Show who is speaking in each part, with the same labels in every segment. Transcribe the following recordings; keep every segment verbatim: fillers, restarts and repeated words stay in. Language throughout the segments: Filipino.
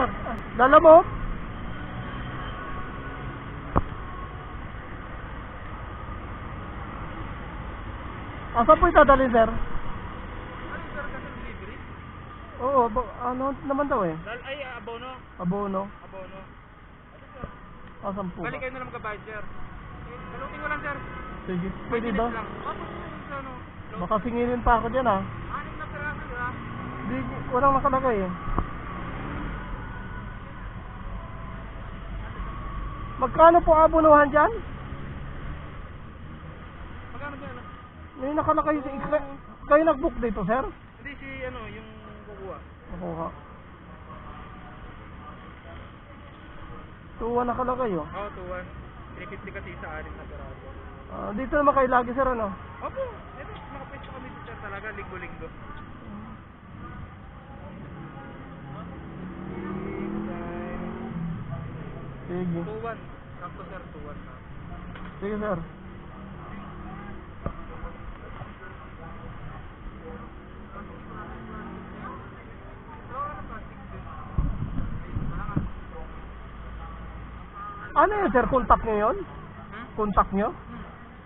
Speaker 1: sir. Dala mo? Asa po itadali, sir?
Speaker 2: Ano sir, kasi delivery?
Speaker 1: Oo, ba, ano naman daw eh?
Speaker 2: Dal ay, abono.
Speaker 1: Abono.
Speaker 2: Abono. Ano sir?
Speaker 1: Asan po
Speaker 2: Balik
Speaker 1: ba?
Speaker 2: kayo na lang magkabayad sir. Eh, Balutin ko lang sir.
Speaker 1: Sige, pwede
Speaker 2: Minutes
Speaker 1: ba?
Speaker 2: lang. Opo, sa ano?
Speaker 1: Baka singilin pa ako dyan ah.
Speaker 2: Anim na peraso di ba?
Speaker 1: Di, walang nakalagay eh. Magkano po abonuhan dyan?
Speaker 2: Magkano ba yan? ah?
Speaker 1: May nakalagay sa kayo, kayo nag-book dito, sir?
Speaker 2: Hindi si ano, yung kukuha.
Speaker 1: Nakuha. Tuwa nakalagay oh.
Speaker 2: Oo, two one. three fifty kasi sa anim na peraso.
Speaker 1: Ah, dito naman kayo lagi, sir, ano?
Speaker 2: Opo, ito, nakapwesto kami dito talaga, linggo-linggo.
Speaker 1: Sige.
Speaker 2: two one. Sakto sir, two one na.
Speaker 1: Sige, sir. Ano yun, sir? Contact nyo yun?
Speaker 2: Hmm?
Speaker 1: Contact nyo?
Speaker 2: Hmm.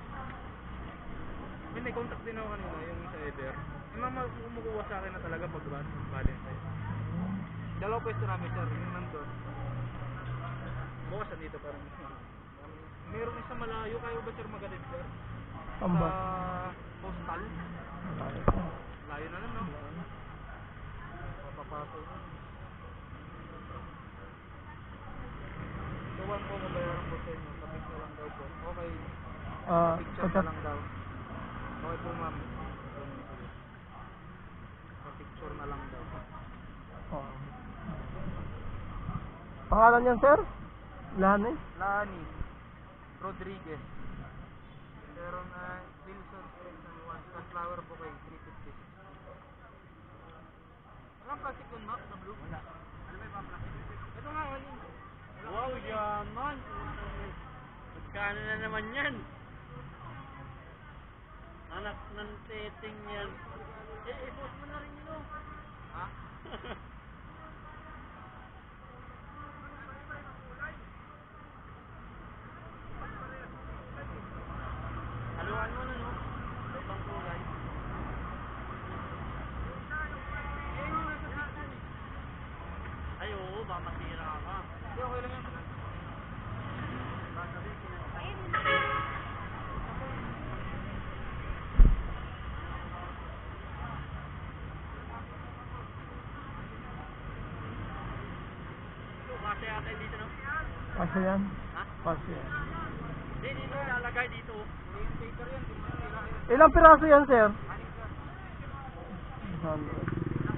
Speaker 2: May may contact din ako kanina, yung sa Ever. Yung mga kumukuha sa akin na talaga pag Valentine. Dalawa pwesto namin sir, yung nandun. Bukas nandito parang. Meron isa malayo, kayo ba sir magalit sir?
Speaker 1: Saan ba?
Speaker 2: Sa postal. Layo na lang no? Papapasok na. Tuwan po mabayaran po sa inyo, kapit na lang daw po. Okay,
Speaker 1: Ah,
Speaker 2: picture
Speaker 1: pagkat...
Speaker 2: na lang daw. Okay po ma'am. Pa-picture na lang daw.
Speaker 1: Oh. Pangalan niyan, sir? Lani?
Speaker 2: Lani Rodriguez. Meron na Wilson one sunflower bouquet three fifty. Walang plastic dun ma'am na blue? Wala. Ano ba yung plastic? Ito nga ano. Wow, yaman.
Speaker 3: Magkano na naman yan? Anak ng teting yan. Eh, i-post mo na rin yun.
Speaker 2: Ha?
Speaker 3: Haluan mo na, no? Ibang kulay. Ay, oo, ba masira ka.
Speaker 2: Hindi, okay lang yan.
Speaker 3: Kasi ata dito, no?
Speaker 1: Kasi yan?
Speaker 3: Ha?
Speaker 1: Kasi yan.
Speaker 3: Hindi, dito, lalagay dito.
Speaker 2: Yung paper yan, yung mga tira yan.
Speaker 1: Ilang piraso yan, sir?
Speaker 2: Anim sir.
Speaker 1: one hundred.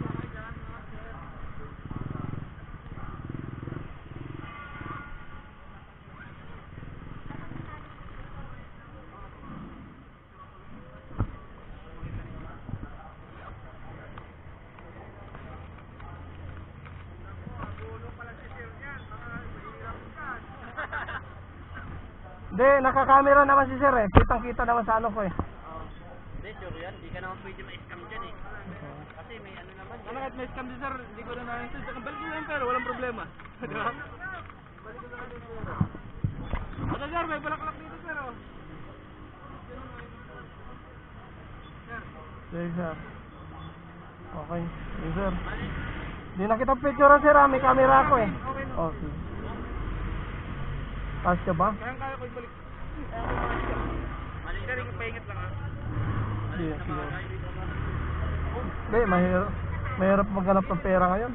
Speaker 1: Hindi, nakakamera naman si sir eh. Kitang-kita naman sa ano ko eh.
Speaker 3: Oo. Hindi, sure yan. Hindi ka naman pwede ma-scam dyan, eh. Kasi may ano naman.
Speaker 2: Ano kahit may scam din sir, hindi ko na na-install. Saka balik ko lang pero walang problema. Di ba? Balik ko na lang sir. Ano sir, may balaklak dito sir oh. Sir.
Speaker 1: Sige, sir. Okay. Sige, sir. Hindi na kita picture, sir ah. May camera ako eh.
Speaker 2: Okay na.
Speaker 1: Okay. Kasya ba?
Speaker 2: Kaya kaya ko ibalik.
Speaker 3: Mali,
Speaker 2: Sir, yung paingat lang ah.
Speaker 3: mali
Speaker 1: Sige,
Speaker 3: na
Speaker 1: sige.
Speaker 3: mga dito ba?
Speaker 1: Hindi, mahirap. Mahirap maghanap ng pera ngayon.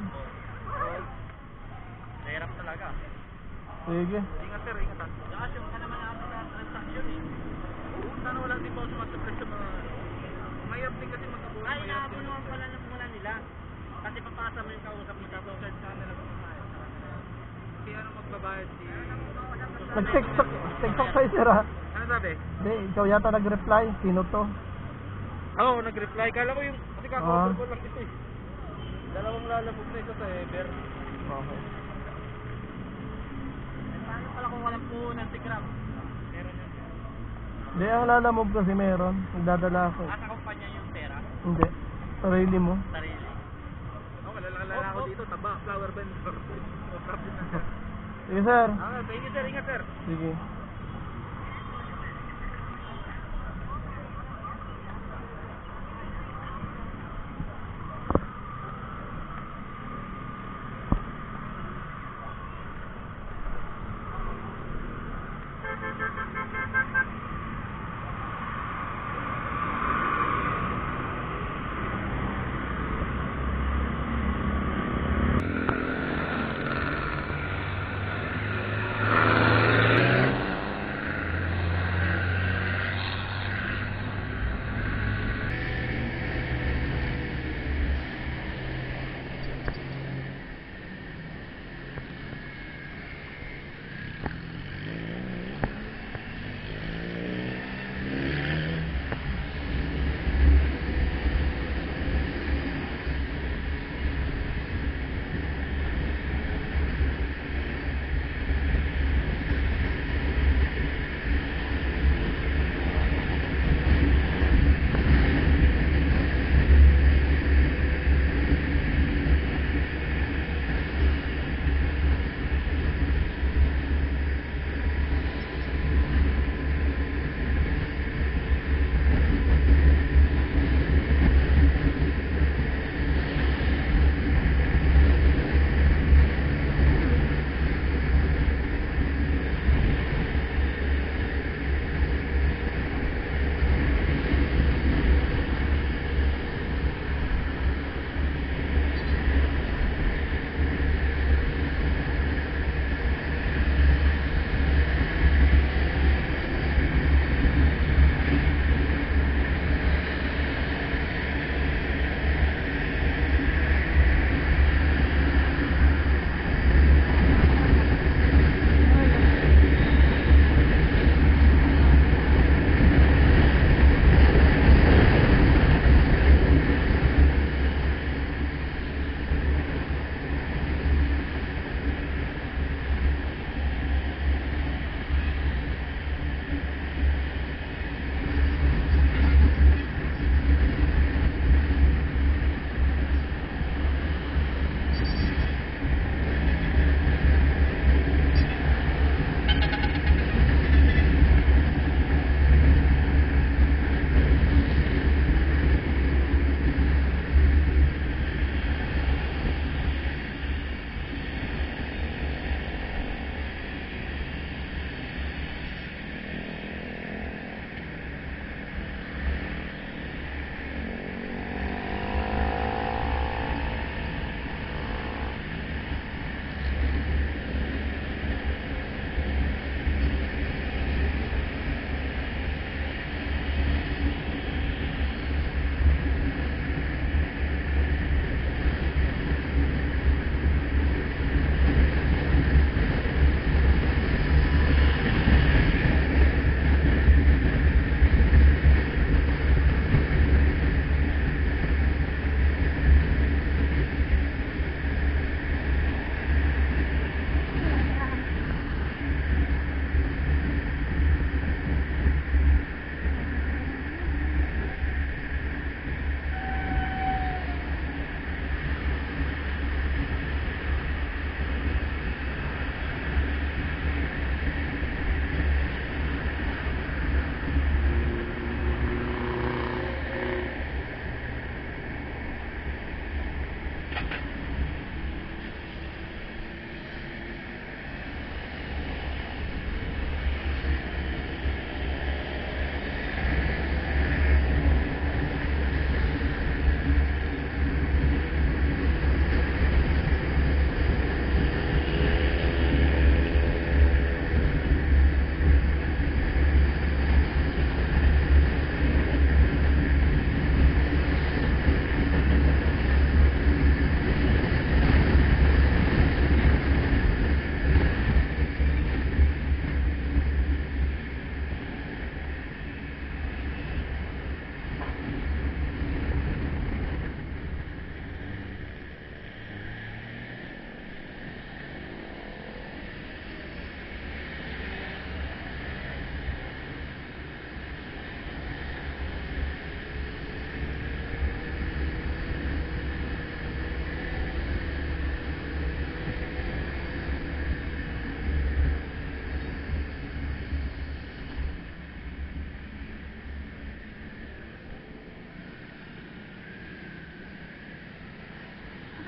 Speaker 3: Mahirap talaga.
Speaker 1: Sige.
Speaker 2: Ingat sir, ingat ah.
Speaker 3: Saka yung ka naman natin sa transaction, eh.
Speaker 2: Sana wala din po ako sumasapres sa mga... Mahirap din kasi magkabuhay.
Speaker 3: Ay, naabunuhan pala ng muna nila. Kasi papasa mo yung kausap mo sa token sa nila pumayag.
Speaker 2: Kaya ano magbabayad si...
Speaker 1: Nag-tiktok. Tiktok sa'yo, sir ah.
Speaker 2: Ano sabi?
Speaker 1: Hindi, ikaw yata nag-reply. Sino to?
Speaker 2: Oo, oh, nag-reply. Kala ko yung... Kasi
Speaker 1: Ah.
Speaker 2: kaka-order ko lang ito eh. Dalawang lalabog na isa sa Ever.
Speaker 1: Okay.
Speaker 3: Paano pala kung walang puhunan si Grab?
Speaker 2: Meron yan.
Speaker 1: Hindi, ang lalamove kasi meron. Nagdadala ako.
Speaker 3: Asa kumpanya yung pera?
Speaker 1: Hindi. Sarili mo.
Speaker 3: Sarili.
Speaker 2: Oo, oh, lalaki ko tawag dito, taba, flower vendor. Masarap din na sir.
Speaker 1: Sige sir.
Speaker 2: Ah, thank you sir, ingat sir.
Speaker 1: Sige.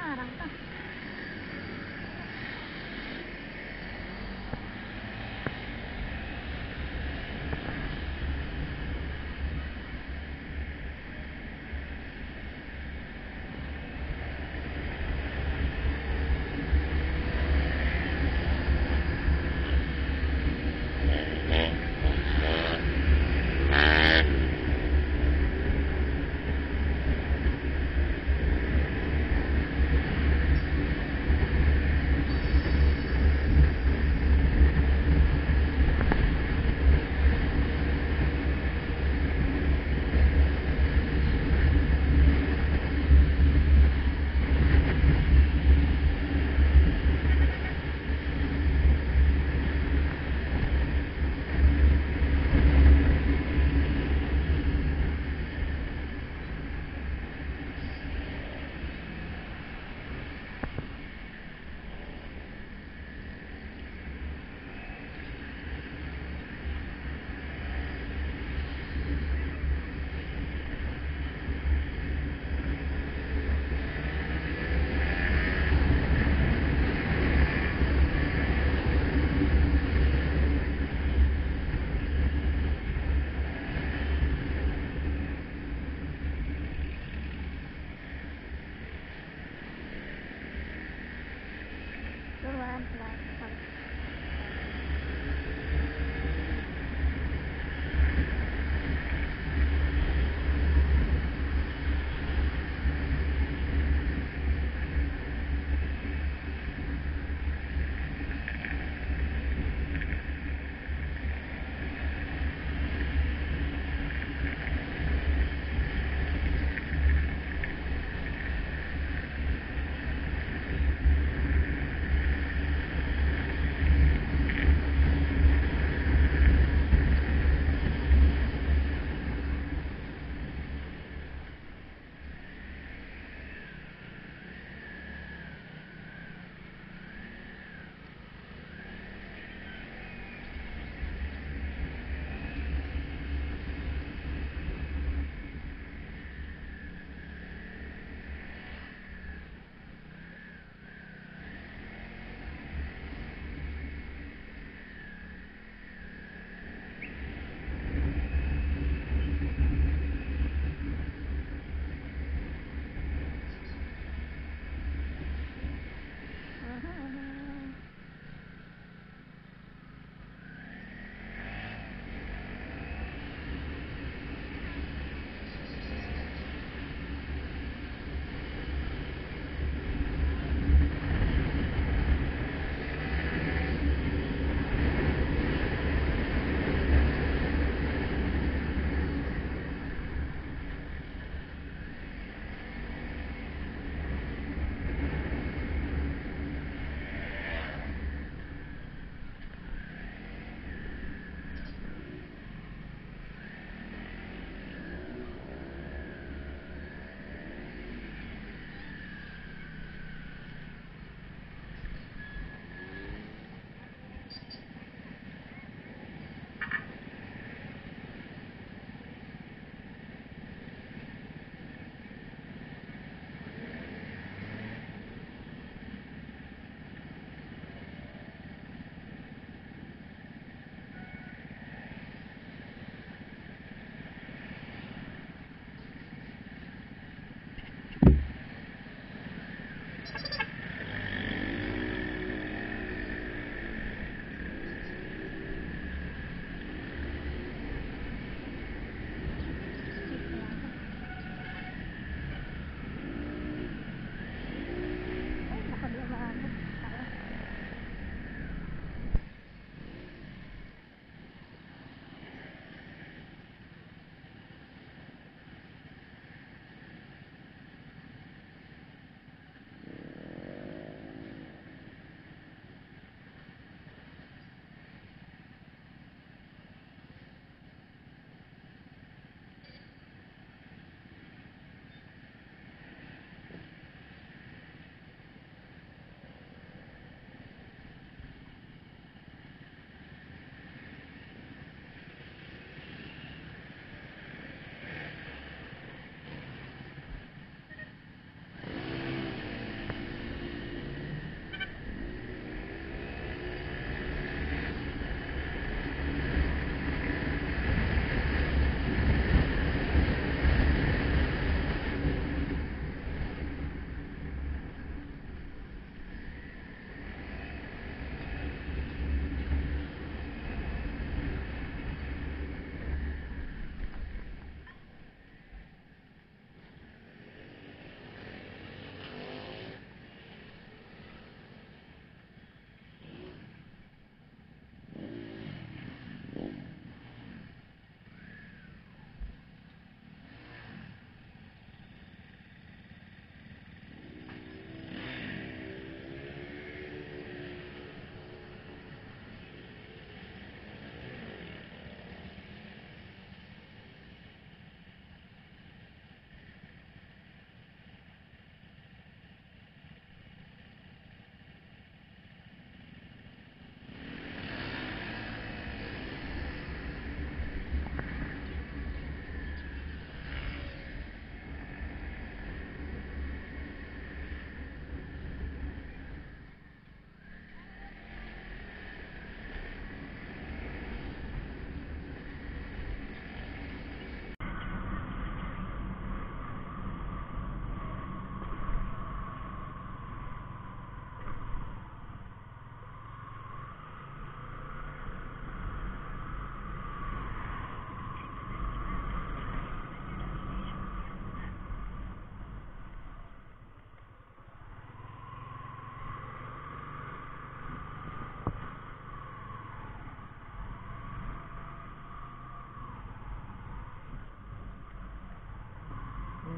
Speaker 4: Arang ka. One plus one.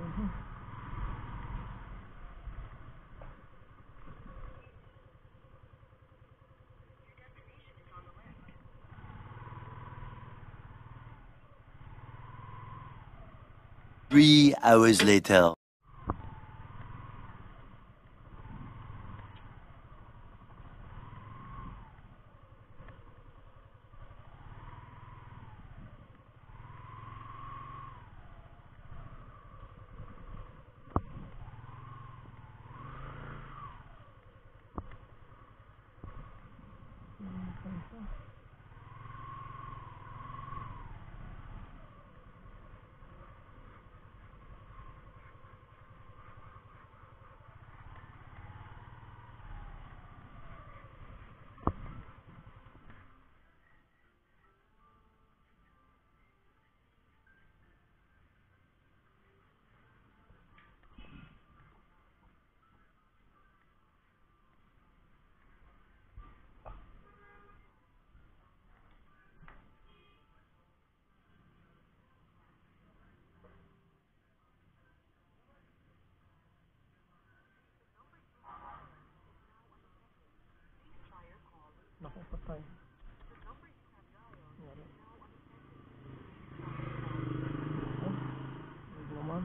Speaker 1: Mhm.
Speaker 4: Three hours later.
Speaker 1: Naku, patay. Yari. Oh, huwag naman.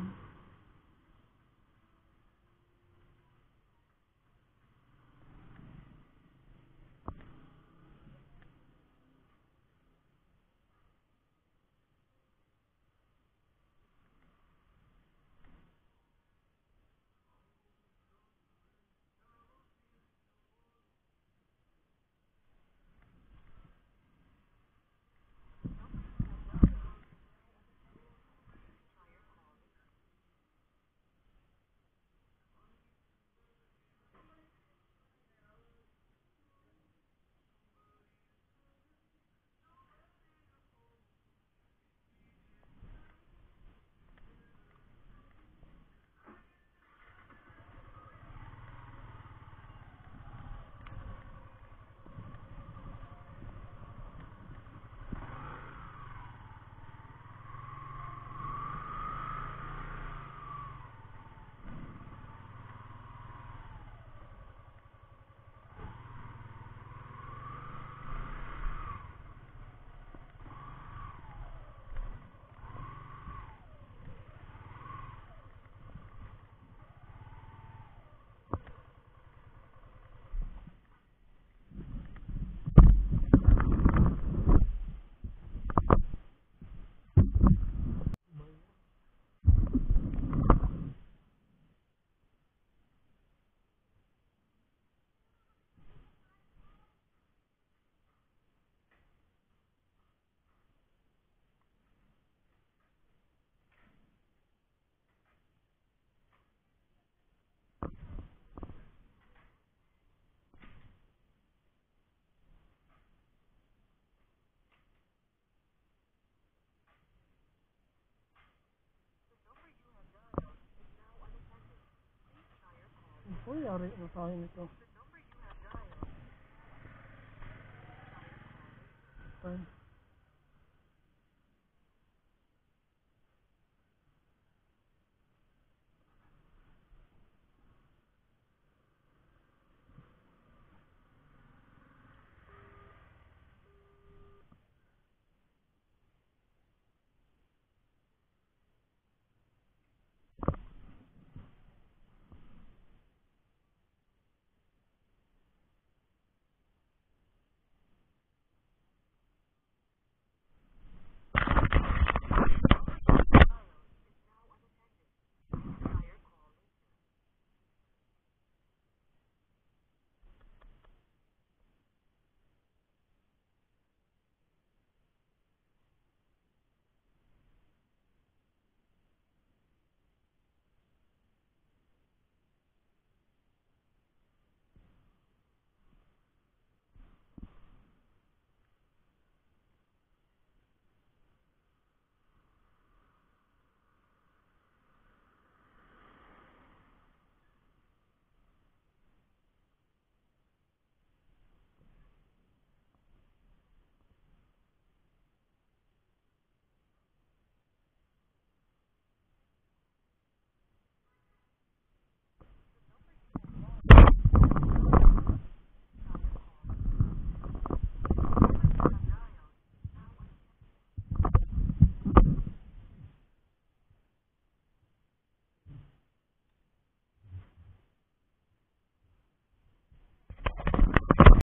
Speaker 1: Uy, yari na tayo nito. Time.